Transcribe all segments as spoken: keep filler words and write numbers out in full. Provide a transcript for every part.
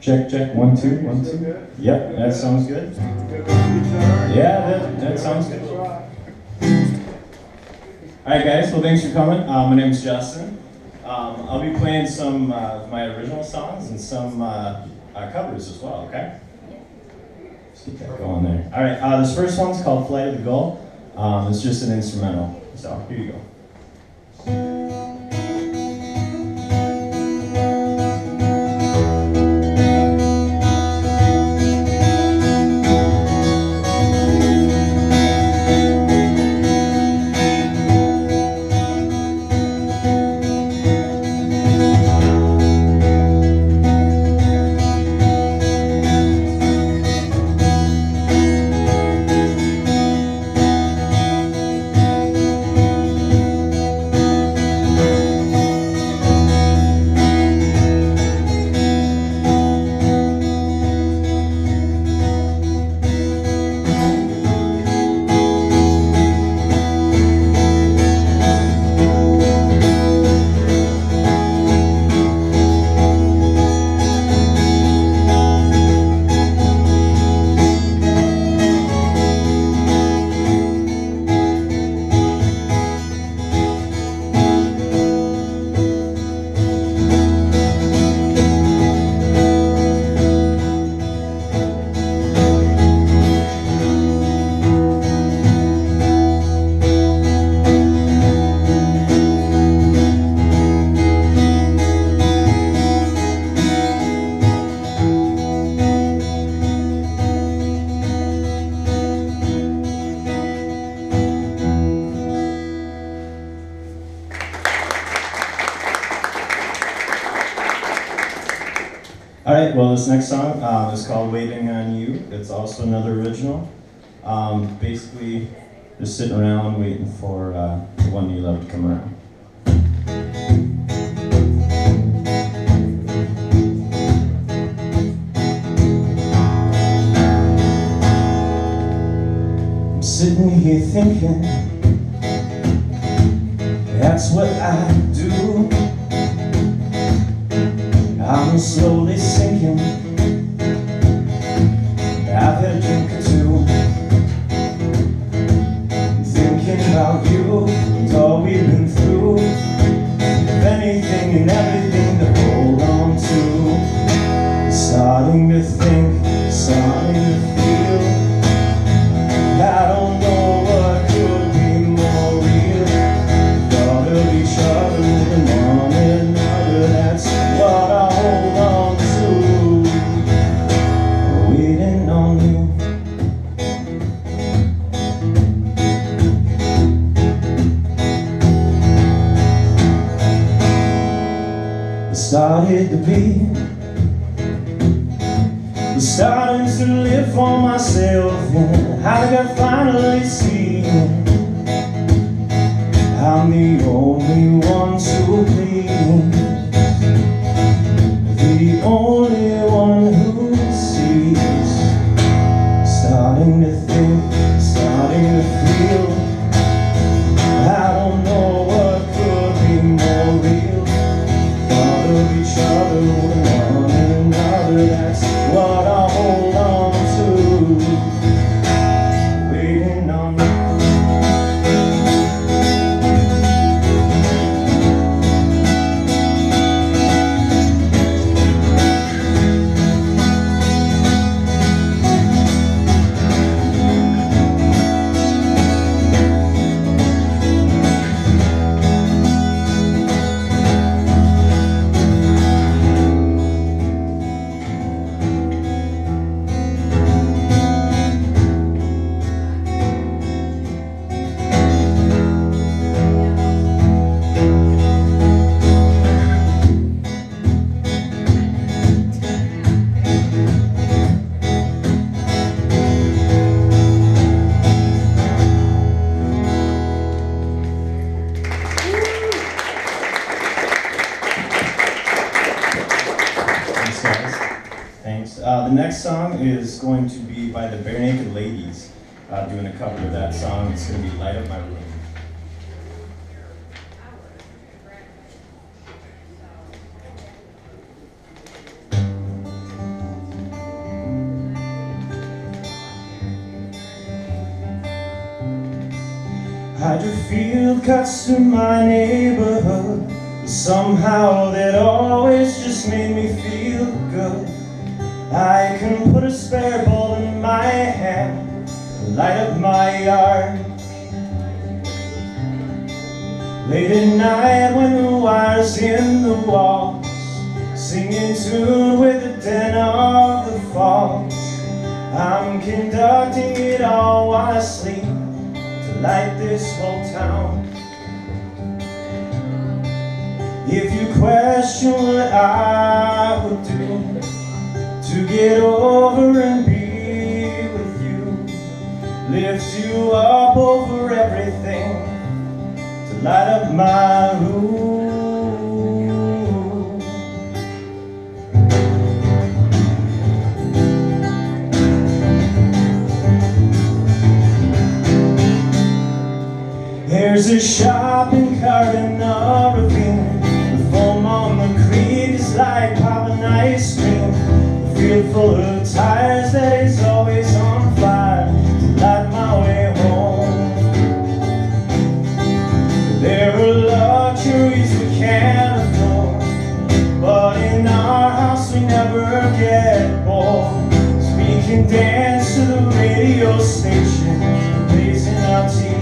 Check, check, one, two, one, two. Yep, that sounds good. Yeah, that, that sounds good. Alright guys, well thanks for coming. Uh, my name's Justin. Um, I'll be playing some uh, of my original songs and some uh, uh, covers as well, okay? Let's get that going there. Alright, uh, this first one's called Flight of the Gull. Um, it's just an instrumental, so here you go. Alright, well this next song uh, is called Waiting on You. It's also another original. Um, basically, just sitting around waiting for uh, the one you love to come around. I'm sitting here thinking, that's what I do. I'm slowly sinking. I've had a drink or two, thinking about you and all we've been through. If anything and everything to hold on to. Starting to think, starting to feel, I don't know what could be more real. Thought of each other and one another, that's what I hold on to. Waiting on you. I started to be, was starting to live for myself, and I think I finally see I'm the only one to please, the only one who sees. Starting to think, starting to feel, I don't know what could be more real. Thought of each other and one another, that's what I hold on to. Waiting on you. Thanks. Uh, the next song is going to be by the Bare Naked Ladies, uh, doing a cover of that song. It's going to be Light Up My Room. Hydro field cuts to my neighborhood, but somehow that always just made me feel good. I can put a spare bulb in my hand, light up my yard. Late at night when the wire's in the walls, sing in tune with the din of the falls. I'm conducting it all while I sleep to light this whole town. If you question what I would do to get over and be with you, lift you up over everything, to light up my room. There's a shopping cart in the ravine, the foam on the creek is like popping ice cream. The field full of tires that is always on fire to light my way home. There are luxuries we can't afford, but in our house we never get bored. So we can dance to the radio station, blazing our tea.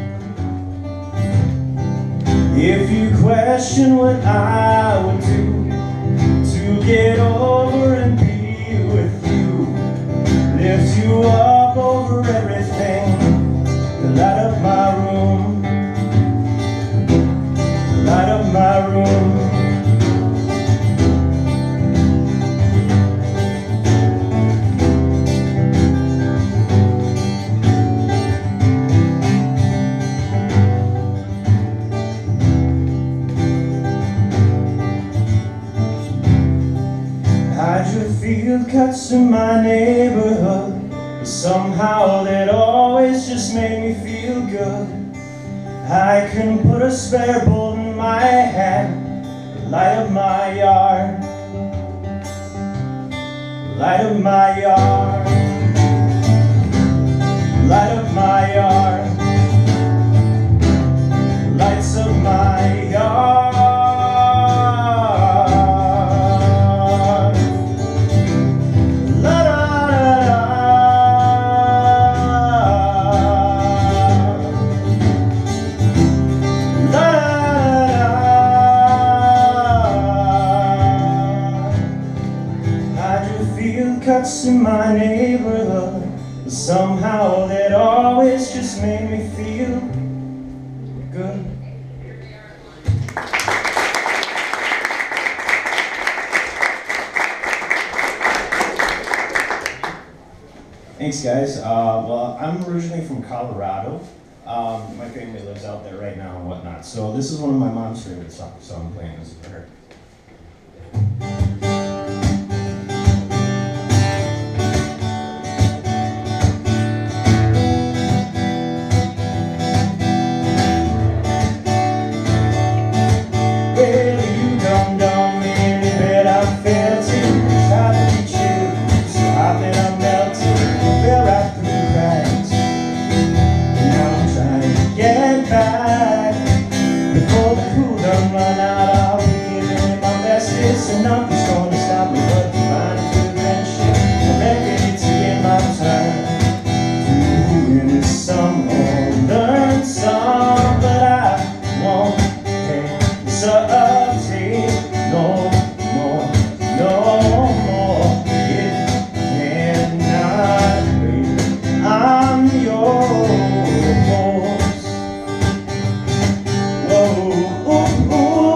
If you question what I would do to get over and be with you, lift you up over everything, to light up my room, to light up my room. Hydro field cuts in my neighborhood, but somehow that always just made me feel good. I can put a spare bulb in my hand, light up my yard, light up my yard, light up my yard, lights up my yard. Field cuts in my neighborhood, but somehow that always just made me feel good. Thanks, guys. Uh, well, I'm originally from Colorado. Um, my family lives out there right now and whatnot. So this is one of my mom's favorite songs, so I'm playing this for her. And nothing's gonna stop me but divine intervention. I'm ready to get my turn to win some or learn some, but I won't hesitate no more, no more. It cannot wait. I'm yours. Whoa, ooh, ooh.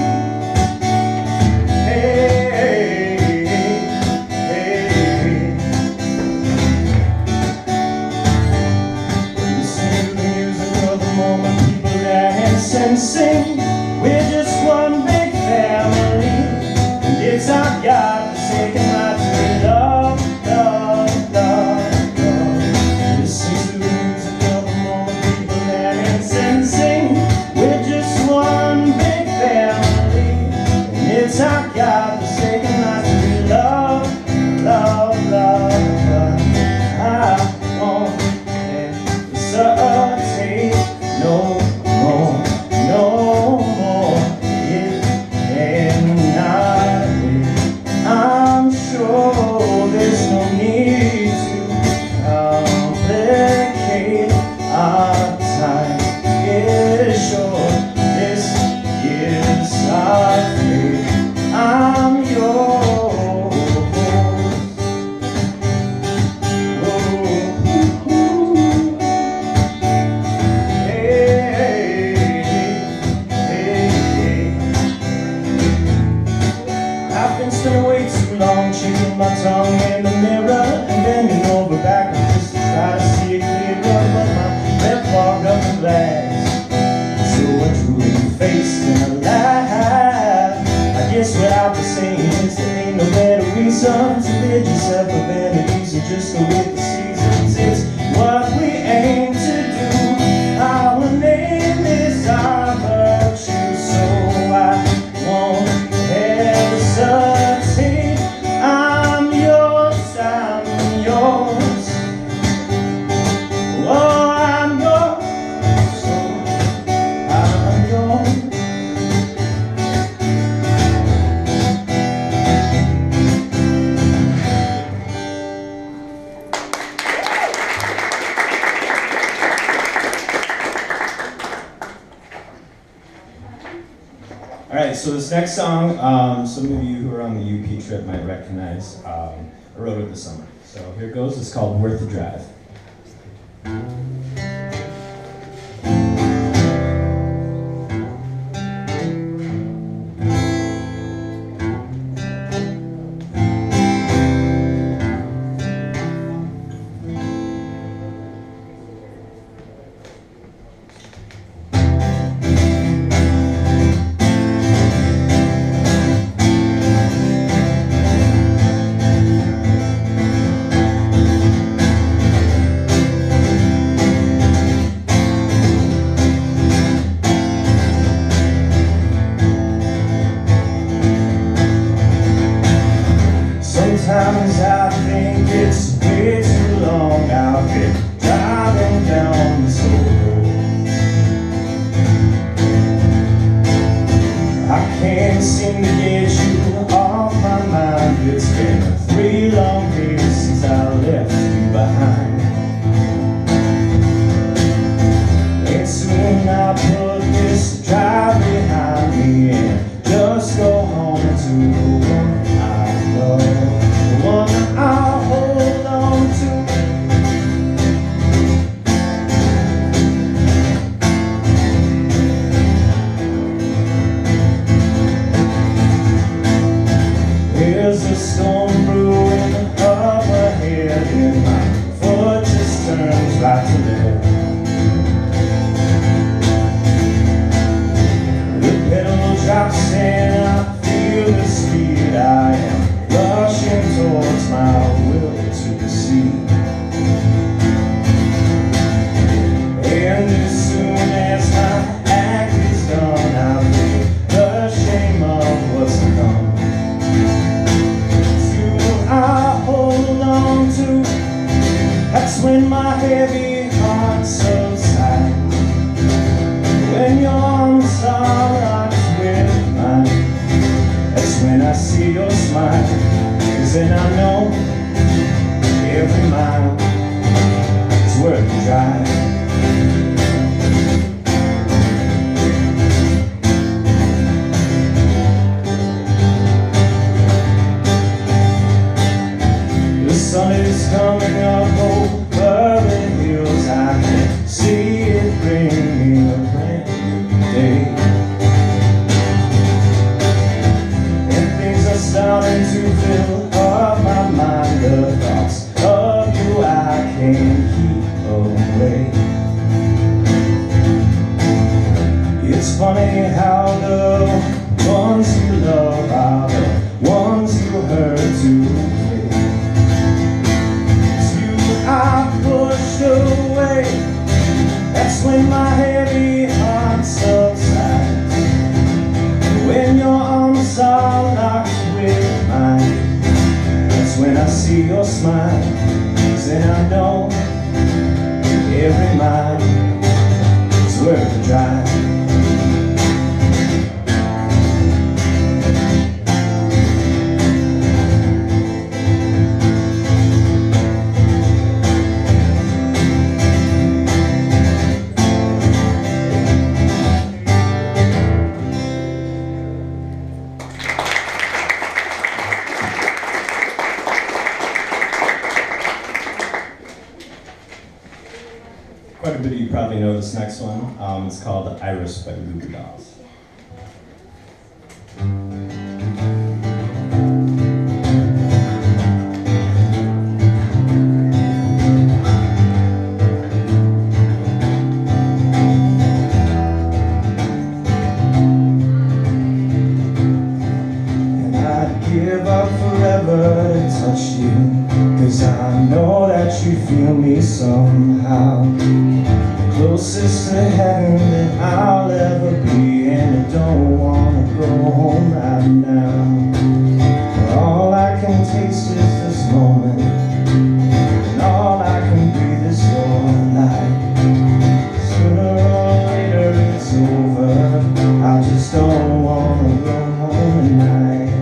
And sing, we're just one big family, and it's our God-forsaken right to love, love, love, love. Listen to the music of the moment, people dance and sing. We're just one big family, and it's our God-forsaken right to love, love, love, love. I won't hesitate no sun to rid yourself of vanities and just go with the seasons. It's what we aim to do. Our name is our virtue, so I won't hesitate. I'm yours, I'm yours. Oh, I'm yours, so I'm yours. All right, so this next song, um, some of you who are on the U P trip might recognize. Um, I wrote it this summer. So here it goes. It's called Worth the Drive. Sometimes I think it's way too long. I've been driving down this old road. I can't seem to get you off my mind. It's been three long days since I left you behind. And soon I'll put this drive behind me and just go home to the one I love. One I'll hold on to. There's a storm brewing up ahead, and my foot just turns right to left. The pedal drops and I feel the speed. I am rushing towards my will to the sea. And as soon as my act is done, I'll feel the shame of what's to come. To I hold on to, that's when my heavy heart subsides. When your arms are locked with mine, that's when I see your smile. Cause then I know every mile is worth the drive. The sun is coming up over the hills. I can see it bring me a brand new day. Starting to fill up my mind. The thoughts of you I can't keep away. It's funny how the ones you love are the ones you hurt today. It's you I pushed away. That's when my heavy heart subsides. When your arms are locked with mine, that's when I see your smile. Cause then I know every mile is worth the drive. Quite a bit of you probably know this next one. Um, it's called Iris by the Goo Goo Dolls. And I'd give up forever touch you, 'cause I know that you feel me somehow. Closest to heaven that I'll ever be, and I don't wanna go home right now. For all I can taste is this moment, and all I can breathe is your light. Sooner or later it's over, I just don't wanna go home tonight.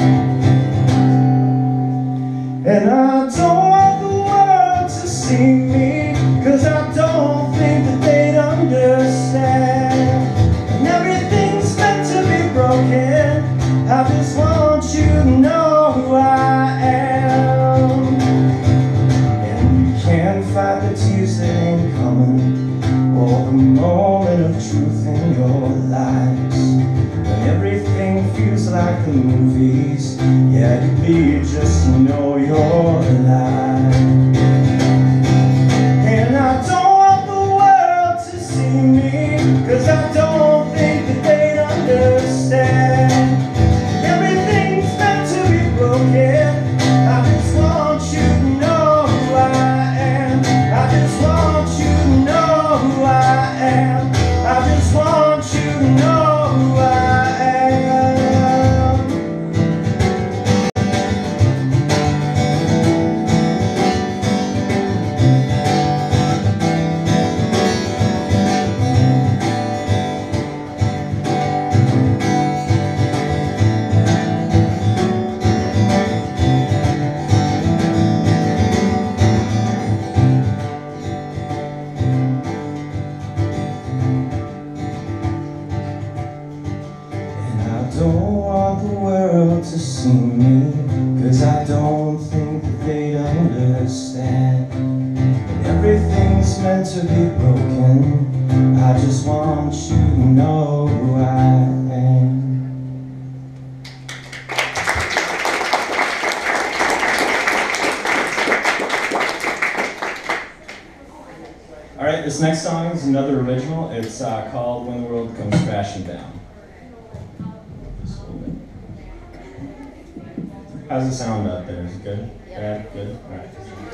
And I don't want the world to see me, 'cause I don't think that they'd understand. And everything's meant to be broken, I just want you to know who I am. And you can't fight the tears that ain't coming, or the moment of truth in your lives. When everything feels like the movies, yeah, you'd be just to know you're alive. And I don't want the world to see me, 'cause I don't think that they'd understand. Everything's meant to be broken, I just want you to know who I am. I just want you to know who I am. I just want you to know who I am. I don't want the world to see me, 'cause I don't think that they'd understand. And everything's meant to be broken, I just want you to know who I am. Alright, this next song is another original. It's uh, called When the World Comes Crashing Down. How's the sound out there? Is it good? Yeah, good? Alright.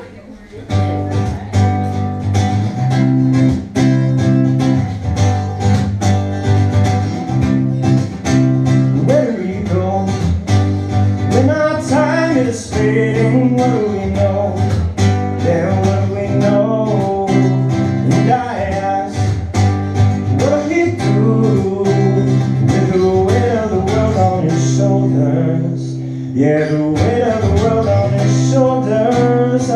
Where do we go when our time is fading? What do we know? Yeah, what do we know? And I ask, what do he do with the weight of the world on his shoulders? Yeah, the weight of the world on his shoulders.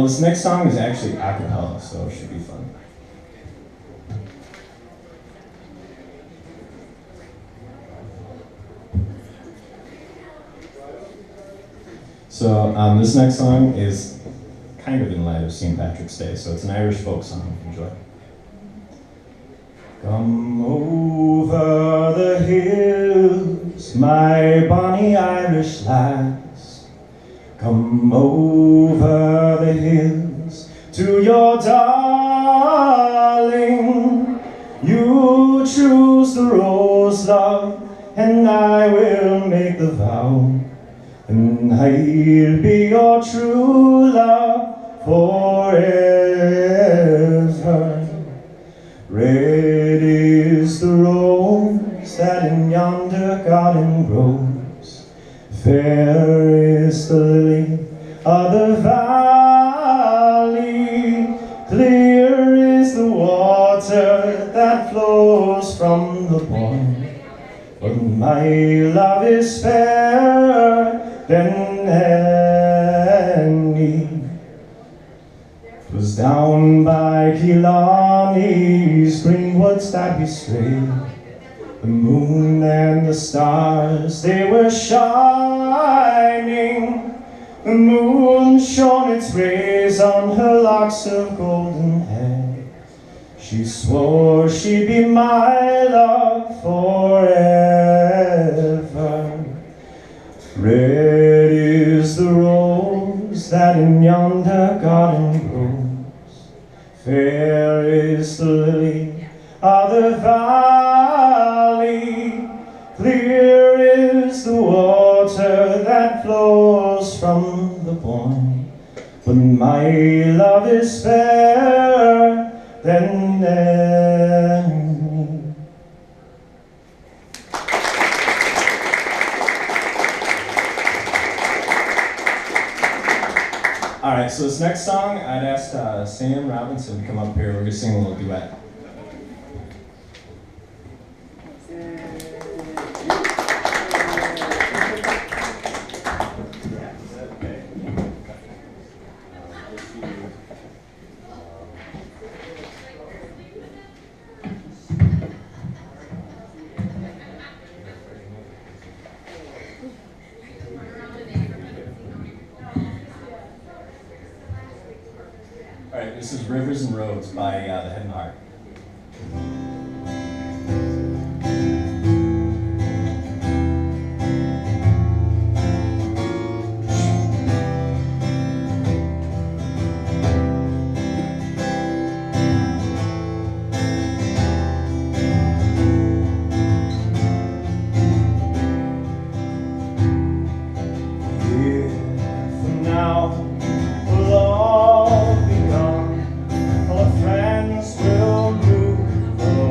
this next song is actually a cappella, so it should be fun. So um, this next song is kind of in light of Saint Patrick's Day, so it's an Irish folk song. Enjoy. Come over the hills, my bonny Irish lass. Come over the hills to your darling. You choose the rose, love, and I will make the vow. And I'll be your true love forever. Red is the rose that in yonder garden grows. Fair is the lily of the valley. Clear is the water that flows from the pond. But my love is fairer than any. 'Twas down by Killarney's green woods that we strayed. The moon and the stars, they were shining. The moon shone its rays on her locks of golden hair. She swore she'd be my love forever. Red is the rose that in yonder garden grows. Fair is the lily of the valley. Clear is the water that flows from the bourne. But my love is fairer than any. Alright, so this next song, I'd asked uh, Sam Robinson to come up here. We're going to sing a little duet. Alright, this is Rivers and Roads by uh, the Head and Heart. Here from now, we'll all be gone. All our friends will move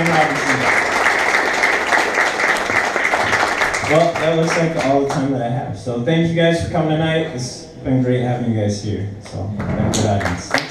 Sam Robinson. Well, that looks like all the time that I have. So thank you guys for coming tonight. It's been great having you guys here. So, have a good audience.